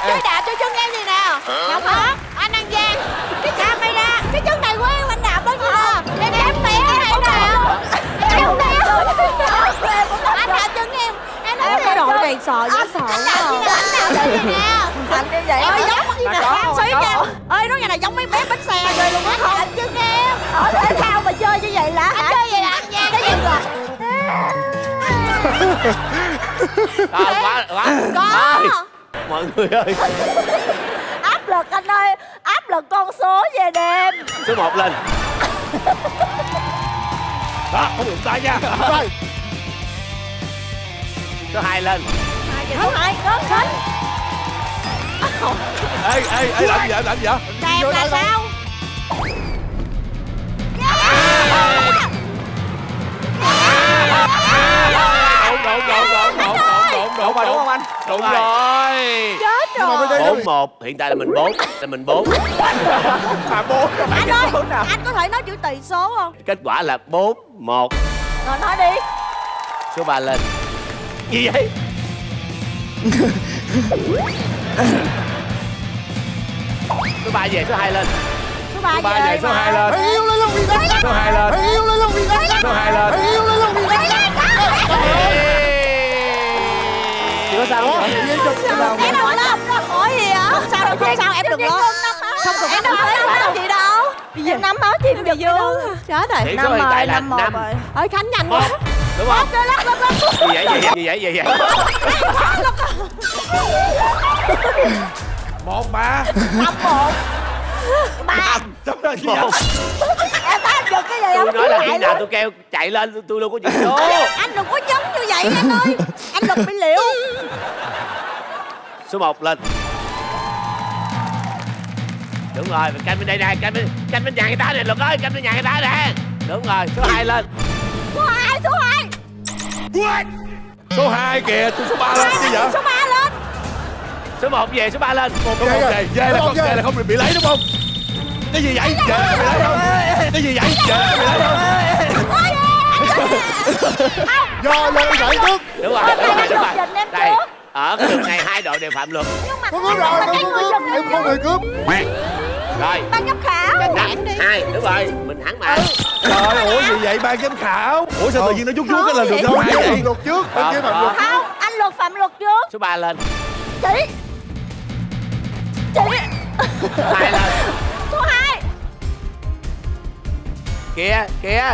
chơi đạp cho chân em gì nào. Không có. Anh ăn gian. Cái camera. Cái chân này của em anh đạp lên kìa. Em té này nào. Em té. Anh đạp chân em. Em nói cái đội này sợ dễ sợ. Anh đạp gì nào. Anh đạp gì nào. Thành như vậy. Ơi giống gì nào. Xí nha. Ơi nói nhà này giống mấy bé bánh xe rồi luôn á. Không. Chân em. Ở thể thao mà chơi như vậy là anh chơi vậy là anh gian. Cái gì rồi. Quá có mọi người ơi, áp lực anh ơi, áp lực con số về đêm. số 1 lên. Đó, không đụng tay nha. Rồi. Số 2 lên. Số 2 đó Khánh. Ê làm gì vậy? Kèm là sao? Đụng mà đúng không anh? Đụng rồi. Chết rồi. 4-1, hiện tại là mình 4. Là mình 4. À 4. Anh ơi, anh có thể nói chữ tỷ số không? Kết quả là 4-1. Rồi nói đi. Số 3 lên. Gì vậy? Số 3 về, số 2 lên. Số 3 về, số 2 lên. Yêu lên luôn vì đó. Số 2 lên. Yêu lên luôn vì đó. Số 2 lên. Yêu lên luôn vì đó. Chị có sao không? Em đâu lên, hỏi gì ạ? Không sao đâu, không sao, em đừng lo. Không cần em đâu thấy đâu gì đâu. Em nắm máu chim vào vô. Chết rồi, Tỷ số hiện tại là 5. Ơi Khánh nhanh quá. Đúng không? Gì vậy? Một mà. 5-1. 3. Em thấy anh giật cái gì không? Tôi nói là khi nào tôi kêu chạy lên tôi luôn có chuyện số. Anh đừng có giống như vậy em ơi. Anh đừng bị liễu. Số 1 lên. Đúng rồi, mình canh bên đây nè, canh bên nhà người ta nè, Luật ơi, canh bên nhà người ta nè. Đúng rồi, số 2 lên. Số 2. Số 2 kìa, số 3 lên chứ vậy? Số 3 lên. Số 1 về, số 3 lên. Số 1 về, về là không bị lấy đúng không? Cái gì vậy? Về là bị lấy không? Cái gì vậy? Về là bị lấy không? Do lên giải trước. Đúng rồi. Đây, ở cái đường này 2 đội đều phạm luật. Con cướp rồi, em không người cướp. Rồi. Ban giám khảo. 2, đúng rồi, mình thắng mà. Trời, ủa gì vậy ban giám khảo? Ủa sao tự nhiên nó chút cái là được đâu hai vậy? Luật trước, bên kia phạm luật. Không, anh Luật phạm luật trước. Số 3 lên. Chị. 2 lên. Số 2. Kìa.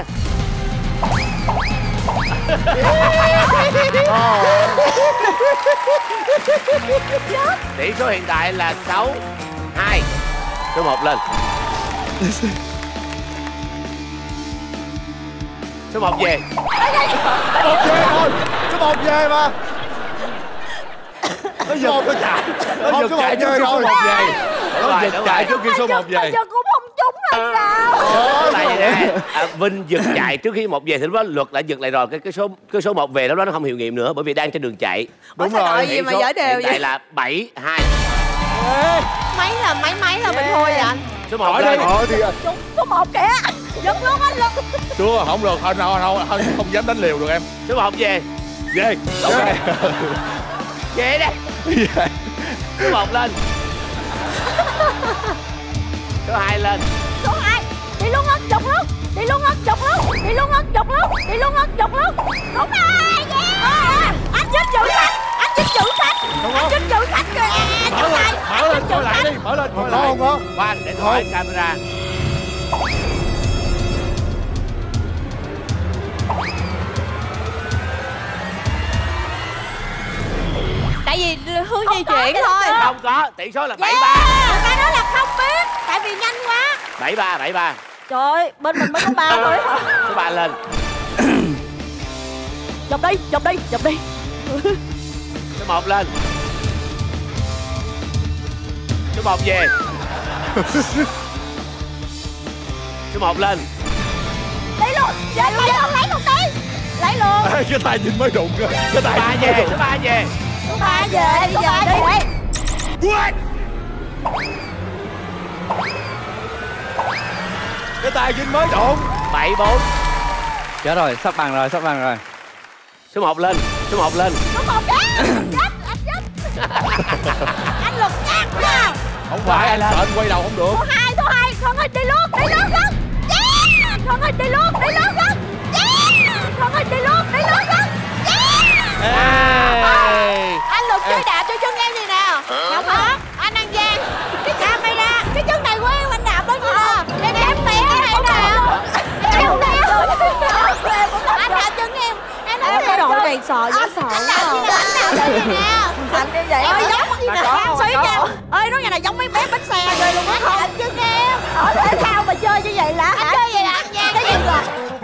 Tỷ số hiện tại là 6-2. Số 1 lên. Số 1 về. Số 1 về mà. Nó giật nó chạy. Nó giật chạy trước khi số 1 về. Nó giật chạy trước khi số 1 về. Giờ cũng không trúng là sao? Tại vì nè, Vinh giật chạy trước khi 1 về thì lúc đó Luật đã giật lại rồi. Cái số 1 về đó nó không hiệu nghiệm nữa bởi vì đang trên đường chạy. Đúng rồi. Gì mà giỡn đều vậy? Hiện tại là 7-2. Mấy là mình thôi vậy anh. Số 1 lên. Số 1 kìa. Giật luôn anh Luật. Chưa, không được, không dám đánh liều được em. Số 1 về. Về. Về đi. Số 1 lên. Số 2 lên. Số 2. Đi luôn hết, chọc luôn. Đi luôn hết, chọc luôn. Đi luôn hết, chọc luôn. Đi luôn hết, chọc luôn. Đúng rồi. Yeah. Anh Vinh giữ khách. Anh Vinh giữ khách. Anh Vinh giữ khách kìa. Mở lên coi lại đi, mở lên coi lại. Không có. Khoan, để coi camera. Tại vì hướng di chuyển thôi. Không có, tỷ số là 7-3. Người ta nói là không biết. Tại vì nhanh quá. 7-3. Trời ơi, bên mình mới có 3 thôi. Số 3 lên. Dọc đi. Số 1 lên. Số 1 về. Số 1 lên. Lấy luôn. Lấy luôn đi. Lấy luôn. Cái tay Vinh mới đụng kìa. Cái tay Ba về, số 3 về. Số 3 về, bây giờ đi. Cái tay Vinh mới đụng. 7-4. Chết rồi, sắp bằng rồi. Số 1 lên. Số 1 lên. Số 1 kìa. Chết, anh chết. Anh Lực nhát quá. Không phải anh sợ anh quay đầu không được. Số 2 Thuận ơi đi luôn yeah. Thuận ơi đi luôn yeah. Thuận ơi đi luôn yeah. Anh Lực chơi đạp cho chân em gì nào. Không có. Anh An Giang, cái camera, cái chân này của em anh đạp lên kìa. Em té này nào. Em té. Anh đạp chân em nói cái đội này sợ dễ sợ anh đạp gì nào, anh đạp chân gì nào. Thành như vậy Ơi giống gì nào. Suy nha. Ơi nói nhà này giống mấy bé bánh xe rồi luôn á. Đạp chân em. ở thể thao mà chơi như vậy là Anh chơi vậy là anh Giang cái gì rồi.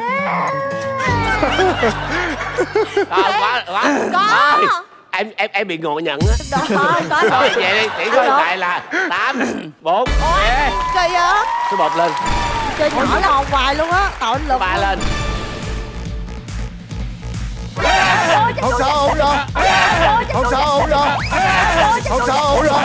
Quá em bị ngộ nhận á. có Thôi vậy đi, tỷ số hiện tại là 8-4. Kỳ vậy. Số 1 lên. chơi nhỏ lòn hoài luôn á, tội Số lực 3 lên. Không sao ổn rồi. Không sao ổn rồi. Không sao ổn rồi.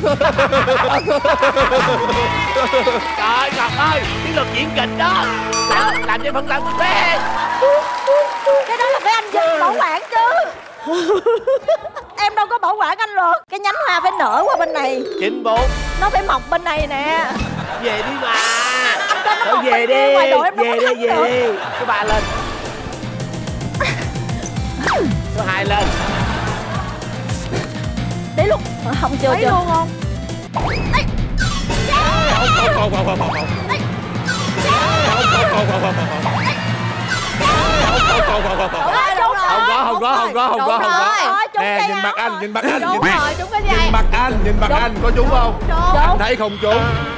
Trời Ngọc ơi, cái luật diễn kịch đó làm cho phân tâm thế. cái đó là cái anh Vinh bảo quản chứ. Em đâu có bảo quản anh Lực. Cái nhánh hoa phải nở qua bên này, 9-4. nó phải mọc bên này nè. Về đi mà. Anh cho nó Thôi mọc về bên đi, kia, ngoài đội em đâu về có đi, thắng về được. đi. Số 3 lên. Số 2 lên. Đấy luôn. Không chưa chưa luôn không. Không có. Nè nhìn mặt anh, nhìn mặt anh, Đúng rồi, đúng cái gì. nhìn mặt anh, có trúng không? Anh thấy không trúng.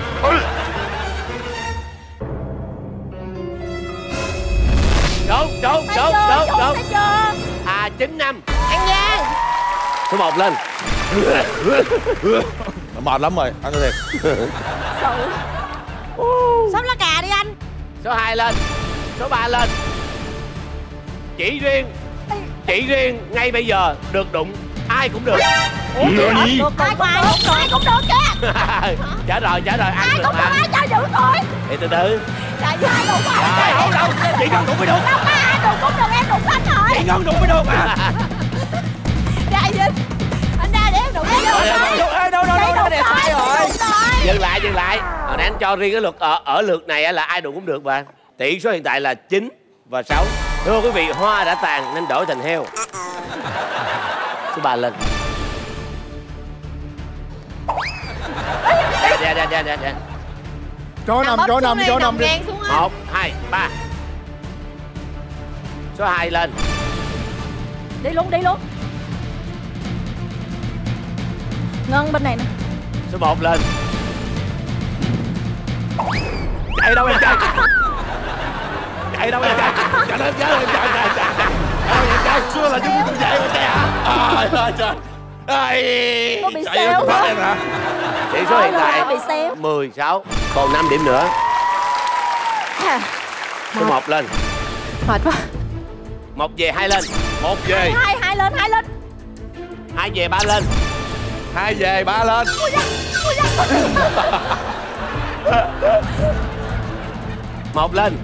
Trốn. Thấy chưa? 9-5. An Giang. Số 1 lên. Mệt lắm rồi, anh nói thiệt. Sắp lá cà đi anh. Số 2 lên. Số 3 lên. Chỉ riêng ngay bây giờ được đụng ai cũng được. Được ai cũng được chứ. Trả rồi ăn Ai được cũng được, mà. ai cho giữ thôi. Thì từ từ. Trời ơi, đụng phải. Đâu chị Ngân đụng mới được. Đâu có ai đụng cũng được, em đụng anh rồi. Chị Ngân đụng mới được mà. Ra Vinh. Anh ra để em đụng em. Đâu cái này sai rồi. Dừng lại. Hồi nãy anh cho riêng cái luật ở lượt này là ai đụng cũng được mà. Tỷ số hiện tại là 9 và 6. Thưa quý vị, hoa đã tàn nên đổi thành heo. Số 3 lên. Dạ. Chỗ nằm đi. 1, 2, 3. Số 2 lên. Đi luôn. Ngân bên này nè. Số 1 lên. Chạy đâu em chạy? Chạy đâu em chạy? Chạy lên em chạy. Xưa là chúng tôi chạy mà chạy hả? Trời. Có bị Chạy xéo phát quá. em hả? Tỷ số hiện tại Bị xéo. 16. Còn 5 điểm nữa. Số 1 lên. Mệt quá. 1 về 2 lên. 1 về. Hai lên. 2 về 3 lên. 2 về 3 lên. Một lên.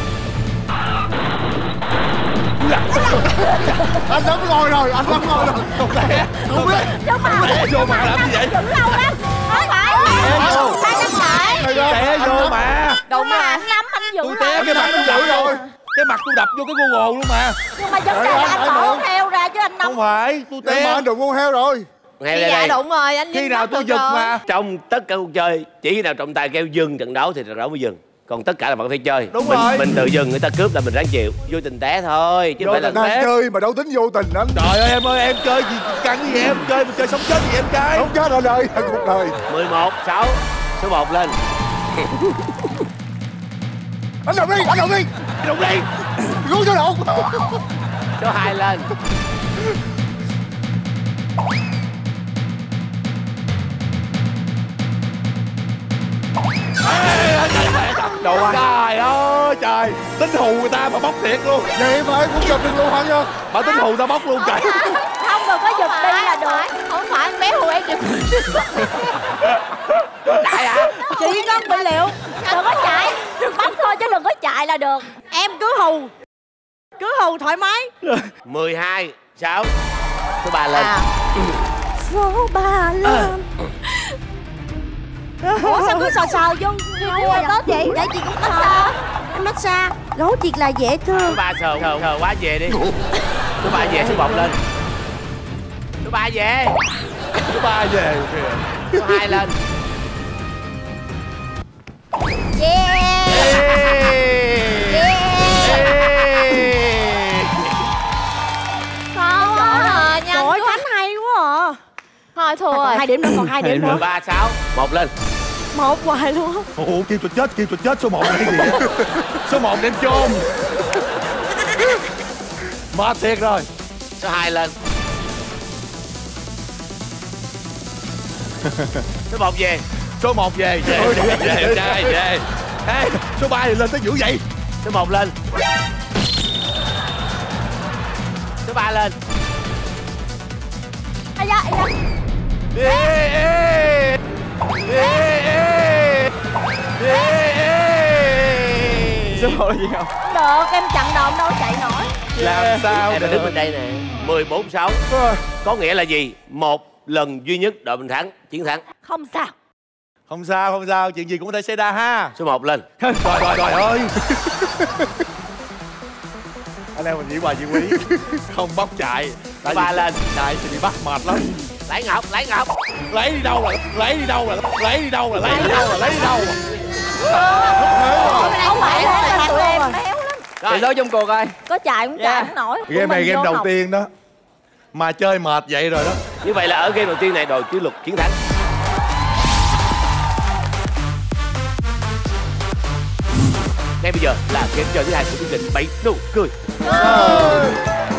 Anh dám ngồi rồi. Không té. Nhưng mà Té vô mà làm gì vậy? giữ lâu lắm. Không phải. Té vô mà. Nhưng mà anh lắm, anh giữ Tôi lâu. té cái mặt tôi đập rồi. Cái mặt tôi đập vô cái Google luôn mà. Nhưng mà vấn đề là anh bỏ con heo ra chứ anh Không Năm. phải, tôi Em mà té. anh đụng con heo rồi. Ngay đây đây. Đụng rồi anh. Khi nào tôi giật mà. Trong tất cả cuộc chơi, chỉ khi nào trọng tài kêu dừng trận đấu thì trận đấu mới dừng. Còn tất cả là vẫn phải chơi. Đúng mình, rồi. Mình tự dừng, người ta cướp là mình ráng chịu. Vô tình té thôi chứ không phải là Đang chơi mà đâu tính vô tình anh. Trời ơi, em chơi gì căng gì em chơi, mình chơi sống chết gì em trai. Không chết ở đời, ở cuộc đời. 11, 6. Số 1 lên. Anh đụng đi. Đụng đi. Cứu cho đụng. Số 2 lên. Đồ trời ơi trời, tính hù người ta mà bóc thiệt luôn. Vậy mà em cũng giật được luôn hả nha. Mà tính hù ta bóc luôn trời. Không được có giật đi là được. Không phải anh bé hù em giật. Chạy hả? Chị Ngân bị liệu. Đừng có chạy. Bắn thôi chứ đừng có chạy là được. Em cứ hù thoải mái. 12, 6. Số 3 lên. số 3 lên. Ủa sao cứ sờ sờ vô đó vậy? Dạ chị cũng sờ. Em massage. Gấu thiệt là dễ thương. Số 3 sờ quá về đi. Số 3 về, số 1 lên. Số 3 về. Số 3 về kìa. Số 2 lên. Yeah. Khó à, nhanh Trời ơi, quá. Khánh hay quá à. Thôi thua Còn rồi. 2 điểm nữa, còn 2 điểm nữa. 3, 6, 1 lên. 1 hoài luôn. Ủa kêu tôi chết số 1 là cái gì vậy? Số 1 đem chôn. Mệt thiệt rồi. Số 2 lên. Số 1 về. Số 1 về. Về. Ê, số 3 thì lên tới dữ vậy. Số 1 lên. Số 3 lên. Ây da, ây da. Số 1 là gì không? Được, em chặn đầu em đâu chạy nổi. Làm sao Em được. đứng bên đây nè. 14, 6. Có nghĩa là gì? Một lần duy nhất đội mình thắng, chiến thắng. Không sao. Không sao, chuyện gì cũng có thể xảy ra ha. Số 1 lên. Rồi ơi. Anh em mình chỉ hoài chị Quý. Không bóc chạy. Số 3 lên. Chạy thì bị bắt mệt lắm. Lấy Ngọc. Lấy đi đâu là lấy đi đâu. Không phải là tụi em béo lắm. Chị số chung cuộc rồi. Có chạy cũng chạy không nổi. Game này game đầu tiên. tiên đó. Mà chơi mệt vậy rồi đó. Như vậy là ở game đầu tiên này đội Kỷ Luật chiến thắng. Ngay bây giờ là game chơi thứ hai của chương trình Bẫy Nụ Cười.